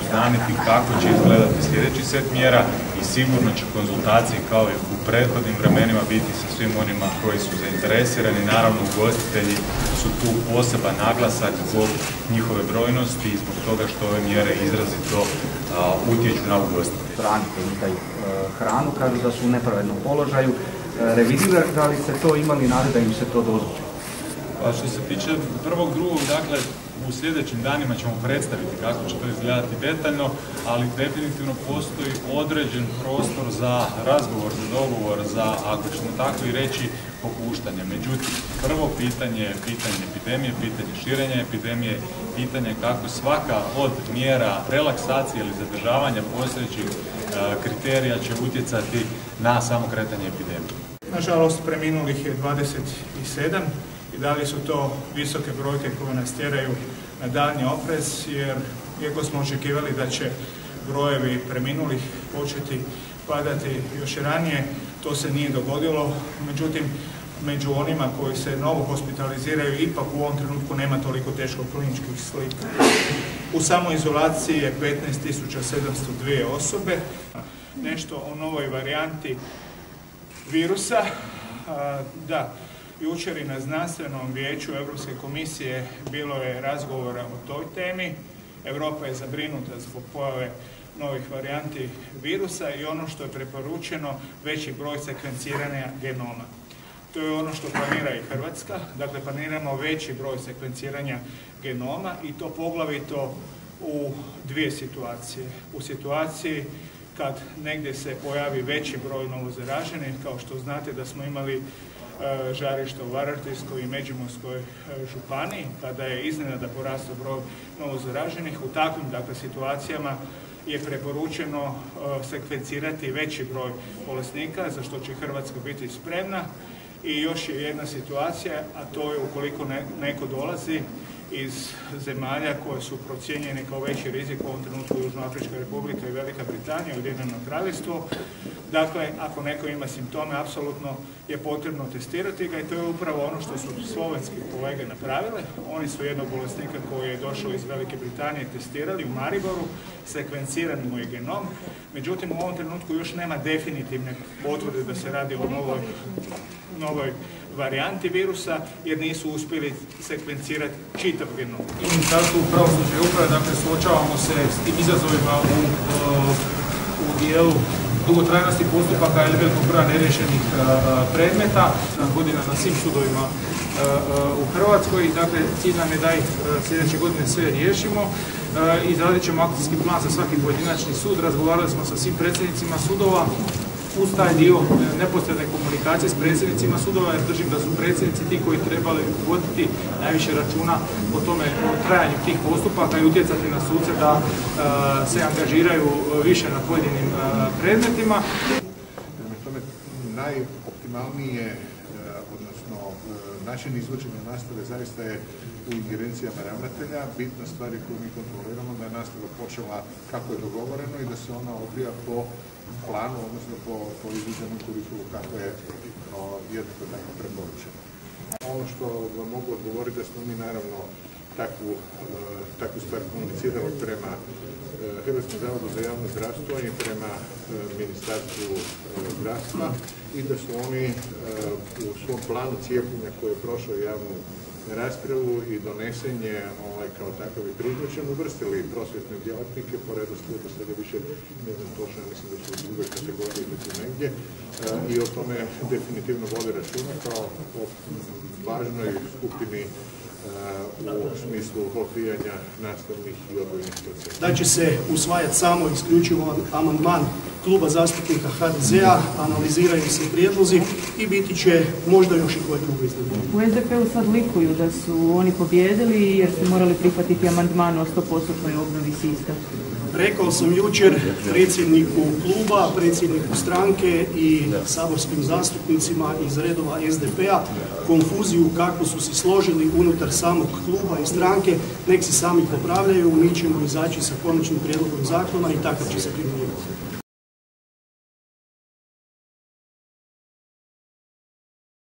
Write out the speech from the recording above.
obznaniti kako će izgledati sljedeći set mjera i sigurno će konzultacije kao i u prethodnim vremenima biti sa svim onima koji su zainteresirani. Naravno, ugostitelji su tu poseban naglasak zbog njihove brojnosti i zbog toga što ove mjere izrazito utječu na ugostitelje. Branitelji hranu, kažu da su u nepravednom položaju. Revidirali ste to, imali nade da im se to dozvoli? Pa što se tiče prvog, drugog, dakle, u sljedećim danima ćemo predstaviti kako će to izgledati detaljno, ali definitivno postoji određen prostor za razgovor, za dogovor, za, ako ćemo tako i reći, popuštanje. Međutim, prvo pitanje je pitanje epidemije, pitanje širenja epidemije, pitanje kako svaka od mjera relaksacije ili zadržavanja postojećih kriterija će utjecati na samo kretanje epidemije. Nažalost, preminulih je 27 i dalje su to visoke brojke koje nas tjeraju na daljnji oprez, jer iako smo očekivali da će brojevi preminulih početi padati još i ranije, to se nije dogodilo. Međutim, među onima koji se novo hospitaliziraju ipak u ovom trenutku nema toliko teško kliničkih slika. U samoizolaciji je 15.702 osobe. Nešto o novoj varijanti virusa. Da, jučer i na znanstvenom vijeću Europske komisije bilo je razgovora o toj temi. Europa je zabrinuta zbog pojave novih varijanti virusa i ono što je preporučeno, veći broj sekvenciranja genoma. To je ono što planira i Hrvatska, dakle planiramo veći broj sekvenciranja genoma i to poglavito u dvije situacije. U situaciji kad negdje se pojavi veći broj novozaraženih, kao što znate da smo imali žarišta u Varaždinskoj i Međimurskoj županiji, kada je iznenada porastao broj novozaraženih. U takvim situacijama je preporučeno sekvencirati veći broj bolesnika, za što će Hrvatska biti spremna. I još je jedna situacija, a to je ukoliko neko dolazi iz zemalja koje su procijenjene kao veći rizik, u ovom trenutku Južnoafrička republika i Velika Britanija, Ujedinjeno Kraljevstvo. Dakle, ako neko ima simptome, apsolutno je potrebno testirati ga i to je upravo ono što su slovenski kolege napravile. Oni su jednog bolesnika koji je došao iz Velike Britanije testirali u Mariboru, sekvenciran mu je genom. Međutim, u ovom trenutku još nema definitivne potvrde da se radi o novoj varijanti virusa, jer nisu uspjeli sekvencirati čitav genom. U Ministarstvu pravosuđa i uprave, dakle, suočavamo se s tim izazovima u dijelu dugotrajnosti postupaka ili velikog broja neriješenih predmeta, godina na svim sudovima u Hrvatskoj. Dakle, cilj nam je da ih sljedeće godine sve riješimo. Izradit ćemo akcijski plan za svaki pojedinačni sud. Razgovarali smo sa svim predsjednicima sudova uz taj dio neposredne komunikacije s predsjednicima sudova, jer držim da su predsjednici ti koji trebali voditi najviše računa o tome, o trajanju tih postupaka i utjecati na suce da se angažiraju više na pojedinim predmetima. Prema tome, najoptimalnije, odnosno način izvođenja nastave zaista je u ingerencijama ravnatelja. Bitna stvar je koju mi kontroliramo da je nastava počela kako je dogovoreno i da se ona odvija po planu, odnosno po izviđenom kurikulu kako je jednako tako preporučeno. Ono što vam mogu odgovoriti da smo mi naravno takvu stvar komunicirali prema Hrvatskom zavodu za javno zdravstvo i prema Ministarstvu zdravstva i da su oni u svom planu cijepljenja koji je prošao javnu raspravu i donesen je kao takav i prihvaćen, uvrstili prosvjetne djelatnike po redoslijedu, sada više ne znam točno, mislim da su u drugoj kategoriji biti negdje i o tome definitivno vode računa kao o važnoj skupini u smislu odvijanja nastavnih i odgojnih procesa. Da će se usvajati samo isključivo amandman kluba zastupnika HDZ-a, analiziraju se prijedlozi i biti će možda još i koje drugo iznenađenje. U SDP-u sad likuju da su oni pobijedili jer su morali prihvatiti amandman o 100% obnovi Siska. Rekao sam jučer predsjedniku kluba, predsjedniku stranke i saborskim zastupnicima iz redova SDP-a konfuziju kako su se složili unutar samog kluba i stranke, nek se sami popravljaju, mi ćemo izaći sa konačnim prijedlogom zakona i takav će se primjenjivati.